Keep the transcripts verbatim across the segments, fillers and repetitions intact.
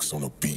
Flex on the beat.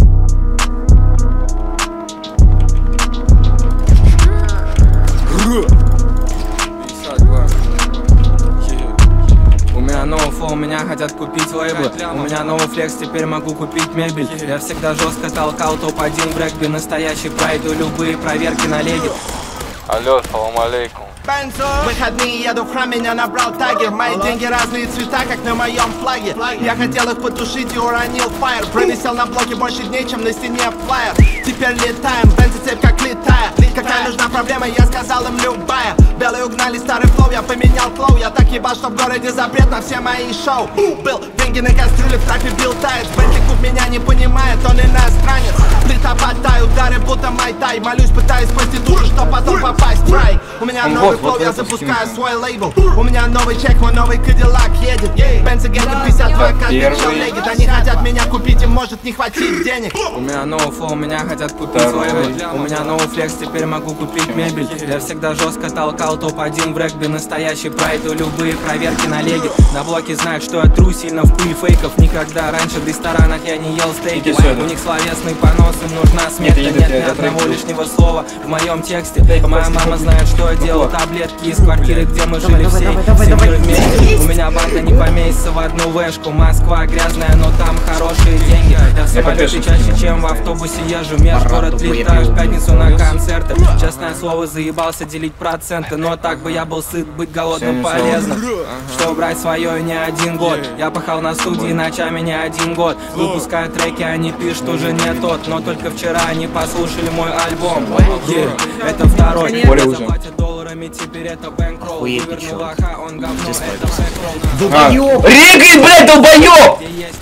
У меня новый флоу, меня хотят купить лейблы. У меня новый флекс, теперь могу купить мебель. Я всегда жестко толкал топ один в регби. Настоящий пройду любые проверки на леге. Алло, салам алейкум. Выходные еду в храм, меня набрал тагер. Мои деньги разные цвета, как на моем флаге. Я хотел их потушить и уронил фаер. Провисел на блоке больше дней, чем на стене флаер. Теперь летаем, бензи цепь как летая. Какая нужна проблема, я сказал им любая. Белые угнали старый флоу, я поменял флоу. Я так ебал, что в городе запрет на все мои шоу. Был деньги на кастрюле, в трапе бил тает. Бенти Куб меня не понимает, он иностранец. Плита потай, удары будто майтай. Молюсь, пытаюсь спасти душу, чтоб потом попасть в рай. У меня новый флоу, я запускаю свой лейбл. У меня новый чек, мой новый Кадиллак едет. Бензи Генга пятьдесят два, каждый чел легит. Они хотят меня купить, им может не хватить денег. У меня новый флоу, меня хотят купить лейбл. У меня новый флекс, теперь могу купить мебель. Я всегда жестко толкал топ один в регби. Настоящий пройду любые проверки на леге. На блоке знают, что я тру сильно в пыль фейков. Никогда раньше в ресторанах я не ел стейки. У них словесный понос, им нужна смета. Нет ни одного лишнего слова в моем тексте. Моя мама знает, что я делал. Таблетки из квартиры, где мы жили всей семьей вместе. У меня банда не поместится в одну вешку. Москва грязная, но там хорошие деньги. Я в самолете чаще, чем в автобусе езжу. Межгород летаю в пятницу на концерты. Честное слово, заебался делить проценты. Но так бы я был сыт, быть голодным полезно. Что брать свое не один год. Я пахал на студии ночами не один год. Выпускаю треки, они пишут уже не тот. Но только вчера они послушали мой альбом. Yeah, это второй. Теперь это бэнкролл. Вывернул лоха, он говно, это бэкролл. Регай, блядь, долбоёб!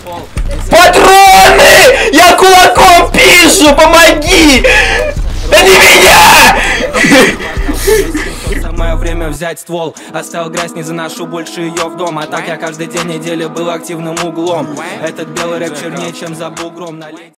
Патроны! Я кулаком пишу, помоги! Да не меня! Самое время взять ствол. Оставил грязь, не заношу больше ее в дом. А так я каждый день недели был активным углом. Этот белый рэп чернее, чем за бугром.